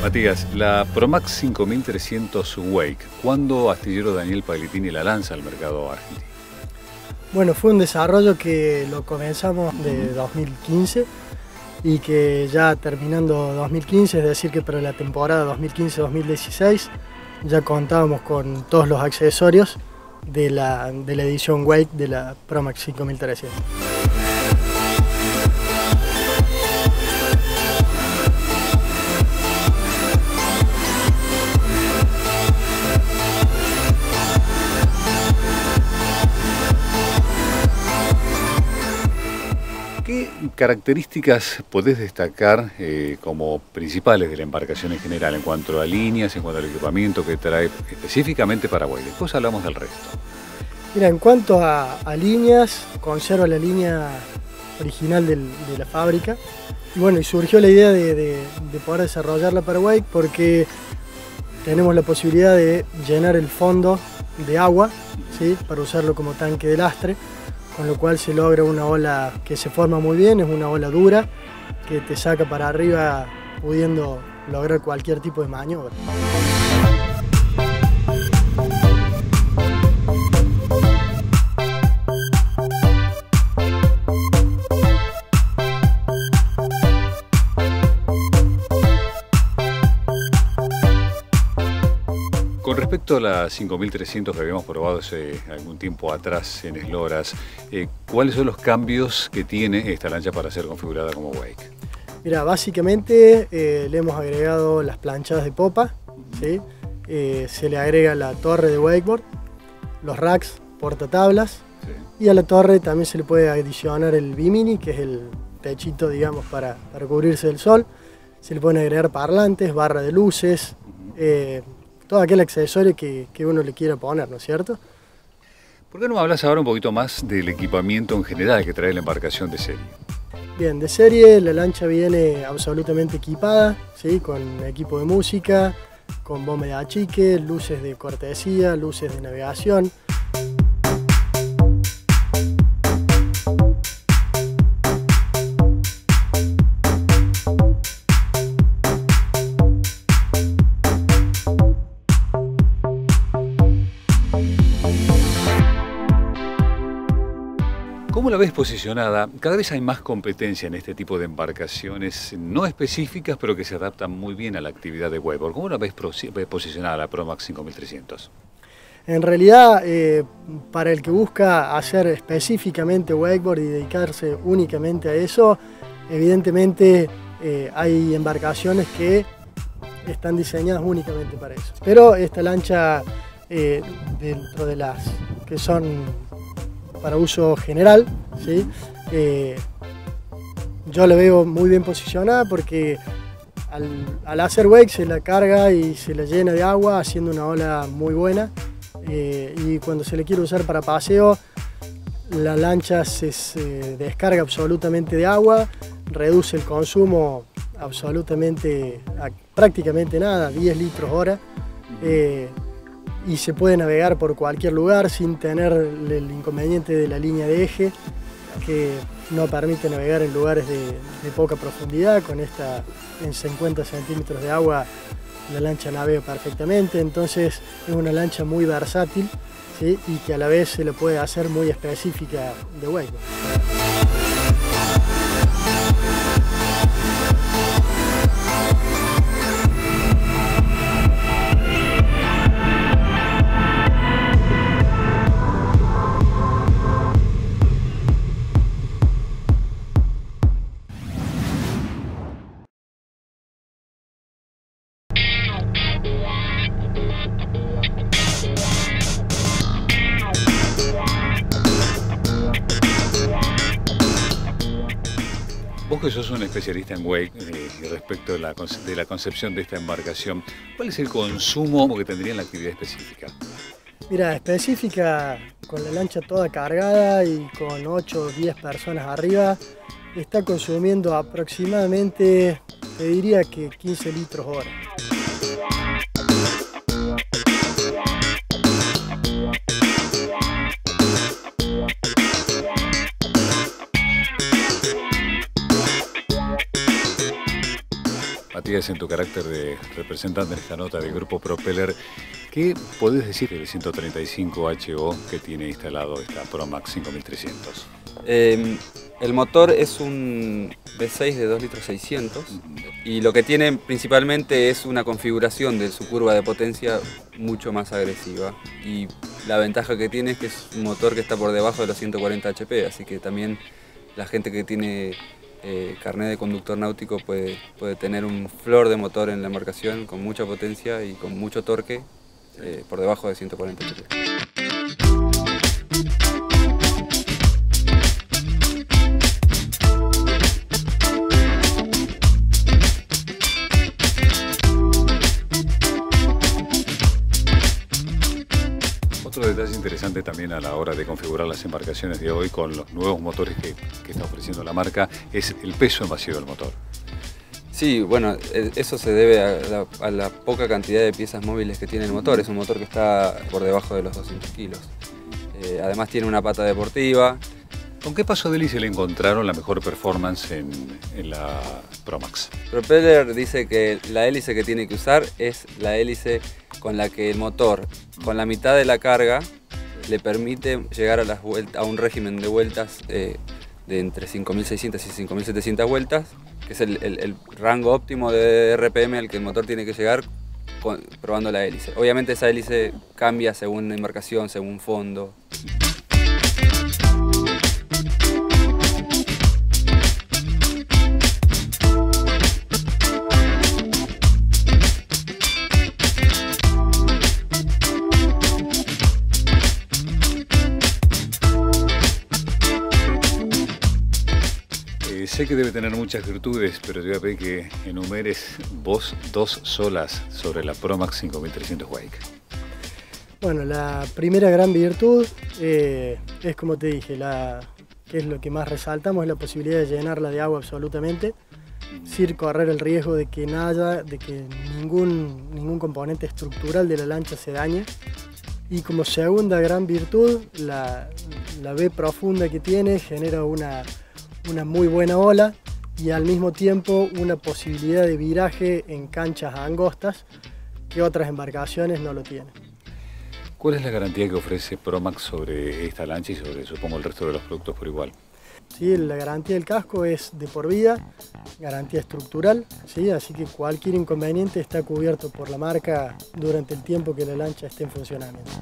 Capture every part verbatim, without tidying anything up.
Matías, la Promax cinco mil trescientos Wake, ¿cuándo Astillero Daniel Paglittini la lanza al mercado argentino? Bueno, fue un desarrollo que lo comenzamos de dos mil quince y que ya terminando dos mil quince, es decir que para la temporada dos mil quince dos mil dieciséis ya contábamos con todos los accesorios de la, de la edición Wake de la Promax cinco mil trescientos. ¿Qué características podés destacar eh, como principales de la embarcación en general en cuanto a líneas, en cuanto al equipamiento que trae específicamente para Wake? Después hablamos del resto. Mira, en cuanto a, a líneas, conserva la línea original del, de la fábrica. Y bueno, y surgió la idea de, de, de poder desarrollarla para Wake porque tenemos la posibilidad de llenar el fondo de agua, ¿sí?, para usarlo como tanque de lastre, con lo cual se logra una ola que se forma muy bien, es una ola dura que te saca para arriba pudiendo lograr cualquier tipo de maniobra. Con respecto a la cinco mil trescientos que habíamos probado hace algún tiempo atrás en Esloras, eh, ¿cuáles son los cambios que tiene esta lancha para ser configurada como Wake? Mira, básicamente eh, le hemos agregado las planchadas de popa, ¿sí? eh, se le agrega la torre de wakeboard, los racks portatablas, sí, y a la torre también se le puede adicionar el bimini, que es el techito, digamos, para, para cubrirse del sol. Se le pueden agregar parlantes, barra de luces, uh-huh. eh, todo aquel accesorio que, que uno le quiera poner, ¿no es cierto? ¿Por qué no me hablas ahora un poquito más del equipamiento en general que trae la embarcación de serie? Bien, de serie la lancha viene absolutamente equipada, ¿sí?, con equipo de música, con bomba de achique, luces de cortesía, luces de navegación. ¿Cómo la ves posicionada? Cada vez hay más competencia en este tipo de embarcaciones no específicas, pero que se adaptan muy bien a la actividad de wakeboard. ¿Cómo la ves posicionada la Promax cinco mil trescientos? En realidad, eh, para el que busca hacer específicamente wakeboard y dedicarse únicamente a eso, evidentemente eh, hay embarcaciones que están diseñadas únicamente para eso. Pero esta lancha, eh, dentro de las que son para uso general, ¿sí?, eh, yo la veo muy bien posicionada porque al, al hacer wake se la carga y se la llena de agua haciendo una ola muy buena, eh, y cuando se le quiere usar para paseo la lancha se, se descarga absolutamente de agua, reduce el consumo absolutamente a prácticamente nada, diez litros hora, eh, y se puede navegar por cualquier lugar sin tener el inconveniente de la línea de eje, que no permite navegar en lugares de, de poca profundidad. Con esta en cincuenta centímetros de agua la lancha navega perfectamente, entonces es una lancha muy versátil, ¿sí?, y que a la vez se le puede hacer muy específica de wakeboard. Vos que sos un especialista en wake, eh, respecto de la, de la concepción de esta embarcación, ¿cuál es el consumo que tendría en la actividad específica? Mira, específica, con la lancha toda cargada y con ocho o diez personas arriba, está consumiendo aproximadamente, te diría que quince litros hora. Matías, en tu carácter de representante en esta nota del Grupo Propeller, ¿qué podés decir del ciento treinta y cinco H O que tiene instalado esta Promax cinco mil trescientos? Eh, el motor es un V seis de dos litros seiscientos y lo que tiene principalmente es una configuración de su curva de potencia mucho más agresiva, y la ventaja que tiene es que es un motor que está por debajo de los ciento cuarenta H P, así que también la gente que tiene eh, carnet de conductor náutico puede, puede tener un flor de motor en la embarcación con mucha potencia y con mucho torque eh, por debajo de ciento cuarenta H P. Otro detalle interesante también a la hora de configurar las embarcaciones de hoy con los nuevos motores que, que está ofreciendo la marca es el peso masivo del motor. Sí, bueno, eso se debe a la, a la poca cantidad de piezas móviles que tiene el motor. Es un motor que está por debajo de los doscientos kilos. Eh, además tiene una pata deportiva. ¿Con qué paso de hélice le encontraron la mejor performance en, en la Promax? Propeller dice que la hélice que tiene que usar es la hélice con la que el motor, con la mitad de la carga, le permite llegar a, las vueltas, a un régimen de vueltas eh, de entre cinco mil seiscientas y cinco mil setecientas vueltas, que es el, el, el rango óptimo de R P M al que el motor tiene que llegar con, probando la hélice. Obviamente esa hélice cambia según la embarcación, según fondo. Sé que debe tener muchas virtudes, pero te voy a pedir que enumeres vos dos solas sobre la Promax cinco mil trescientos Wake. Bueno, la primera gran virtud eh, es, como te dije, la, que es lo que más resaltamos, es la posibilidad de llenarla de agua absolutamente, sin correr el riesgo de que nada, de que ningún, ningún componente estructural de la lancha se dañe. Y como segunda gran virtud, la, la V profunda que tiene genera una una muy buena ola y al mismo tiempo una posibilidad de viraje en canchas angostas que otras embarcaciones no lo tienen. ¿Cuál es la garantía que ofrece Promax sobre esta lancha y sobre, supongo, el resto de los productos por igual? Sí, la garantía del casco es de por vida, garantía estructural, ¿sí? Así que cualquier inconveniente está cubierto por la marca durante el tiempo que la lancha esté en funcionamiento.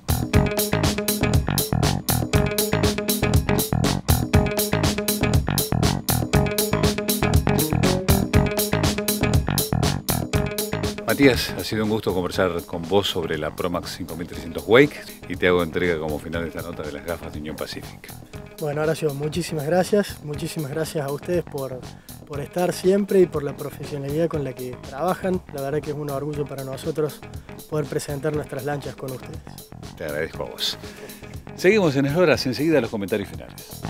Matías, ha sido un gusto conversar con vos sobre la Promax cinco mil trescientos Wake y te hago entrega como final de esta nota de las gafas de Union Pacific. Bueno, Horacio, muchísimas gracias. Muchísimas gracias a ustedes por, por estar siempre y por la profesionalidad con la que trabajan. La verdad que es un orgullo para nosotros poder presentar nuestras lanchas con ustedes. Te agradezco a vos. Seguimos en Esloras, enseguida los comentarios finales.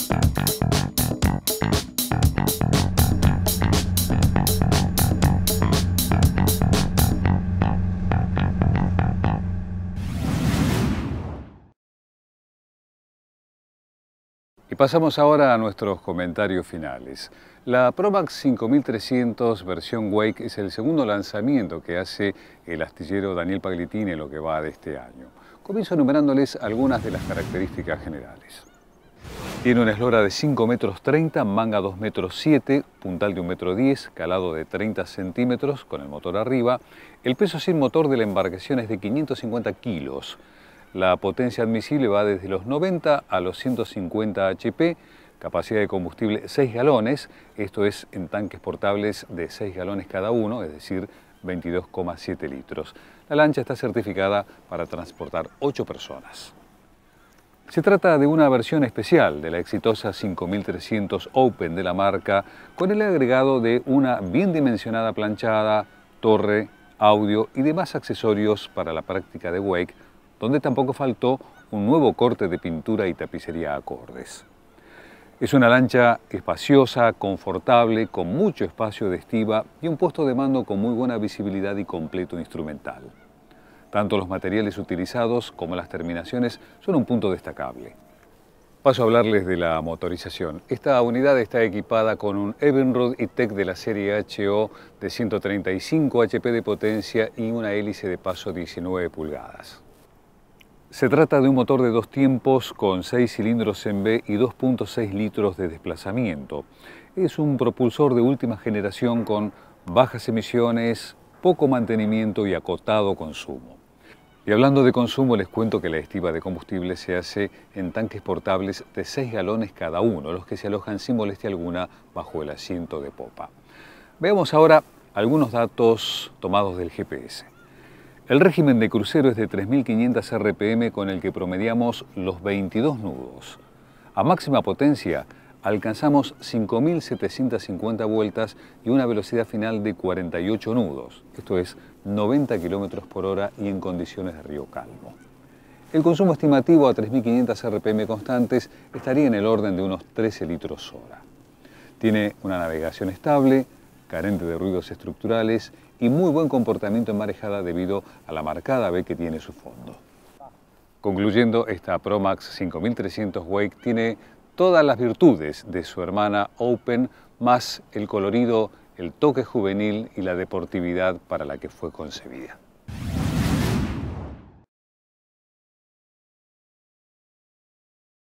Y pasamos ahora a nuestros comentarios finales. La Promax cinco mil trescientos versión Wake es el segundo lanzamiento que hace el astillero Daniel Paglittini en lo que va de este año. Comienzo enumerándoles algunas de las características generales. Tiene una eslora de cinco metros treinta, manga dos metros siete, puntal de un metro diez, calado de treinta centímetros con el motor arriba. El peso sin motor de la embarcación es de quinientos cincuenta kilos. La potencia admisible va desde los noventa a los ciento cincuenta H P, capacidad de combustible seis galones, esto es en tanques portables de seis galones cada uno, es decir, veintidós coma siete litros. La lancha está certificada para transportar ocho personas. Se trata de una versión especial de la exitosa cinco mil trescientos Open de la marca, con el agregado de una bien dimensionada planchada, torre, audio y demás accesorios para la práctica de wake, donde tampoco faltó un nuevo corte de pintura y tapicería acordes. Es una lancha espaciosa, confortable, con mucho espacio de estiba y un puesto de mando con muy buena visibilidad y completo instrumental. Tanto los materiales utilizados como las terminaciones son un punto destacable. Paso a hablarles de la motorización. Esta unidad está equipada con un Evinrude E-Tech de la serie H O de ciento treinta y cinco H P de potencia y una hélice de paso diecinueve pulgadas. Se trata de un motor de dos tiempos con seis cilindros en B y dos punto seis litros de desplazamiento. Es un propulsor de última generación con bajas emisiones, poco mantenimiento y acotado consumo. Y hablando de consumo, les cuento que la estiba de combustible se hace en tanques portables de seis galones cada uno, los que se alojan sin molestia alguna bajo el asiento de popa. Veamos ahora algunos datos tomados del G P S. El régimen de crucero es de tres mil quinientos R P M con el que promediamos los veintidós nudos. A máxima potencia alcanzamos cinco mil setecientas cincuenta vueltas y una velocidad final de cuarenta y ocho nudos, esto es noventa kilómetros por hora y en condiciones de río calmo. El consumo estimativo a tres mil quinientos R P M constantes estaría en el orden de unos trece litros hora. Tiene una navegación estable, carente de ruidos estructurales y muy buen comportamiento en marejada debido a la marcada B que tiene su fondo. Concluyendo, esta Promax cinco mil trescientos Wake tiene todas las virtudes de su hermana Open, más el colorido, el toque juvenil y la deportividad para la que fue concebida.